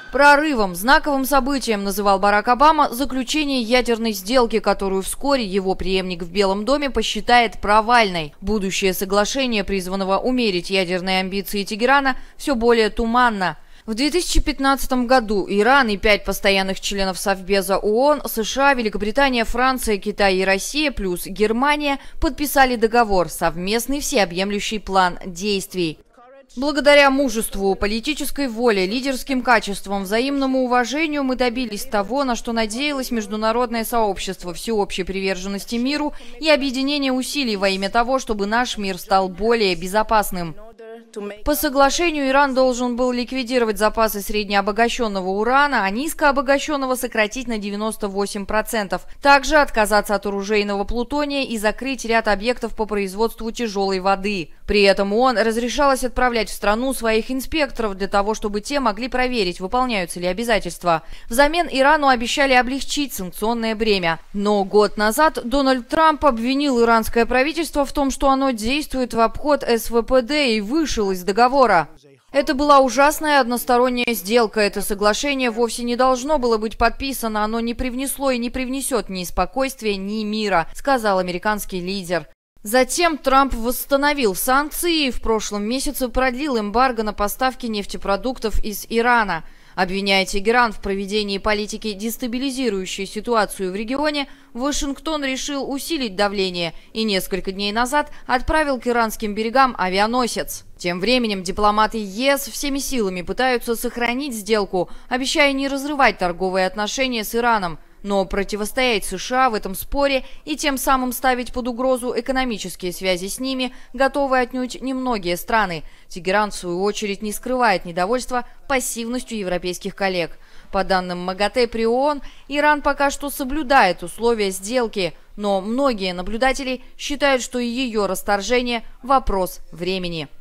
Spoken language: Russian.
Прорывом, знаковым событием называл Барак Обама заключение ядерной сделки, которую вскоре его преемник в Белом доме посчитает провальной. Будущее соглашение, призванного умерить ядерные амбиции Тегерана, все более туманно. В 2015 году Иран и 5 постоянных членов Совбеза ООН, США, Великобритания, Франция, Китай и Россия плюс Германия подписали договор «Совместный всеобъемлющий план действий». Благодаря мужеству, политической воле, лидерским качествам, взаимному уважению мы добились того, на что надеялось международное сообщество, всеобщей приверженности миру и объединения усилий во имя того, чтобы наш мир стал более безопасным. По соглашению Иран должен был ликвидировать запасы среднеобогащенного урана, а низкообогащенного сократить на 98%. Также отказаться от оружейного плутония и закрыть ряд объектов по производству тяжелой воды. При этом ООН разрешалось отправлять в страну своих инспекторов для того, чтобы те могли проверить, выполняются ли обязательства. Взамен Ирану обещали облегчить санкционное бремя. Но год назад Дональд Трамп обвинил иранское правительство в том, что оно действует в обход СВПД и вышел из договора. Это была ужасная односторонняя сделка. Это соглашение вовсе не должно было быть подписано. Оно не привнесло и не привнесет ни спокойствия, ни мира, сказал американский лидер. Затем Трамп восстановил санкции и в прошлом месяце продлил эмбарго на поставки нефтепродуктов из Ирана. Обвиняя Тегеран в проведении политики, дестабилизирующей ситуацию в регионе, Вашингтон решил усилить давление и несколько дней назад отправил к иранским берегам авианосец. Тем временем дипломаты ЕС всеми силами пытаются сохранить сделку, обещая не разрывать торговые отношения с Ираном, но противостоять США в этом споре и тем самым ставить под угрозу экономические связи с ними готовы отнюдь немногие страны. Тегеран, в свою очередь, не скрывает недовольства пассивностью европейских коллег. По данным МАГАТЭ при ООН, Иран пока что соблюдает условия сделки, но многие наблюдатели считают, что ее расторжение – вопрос времени.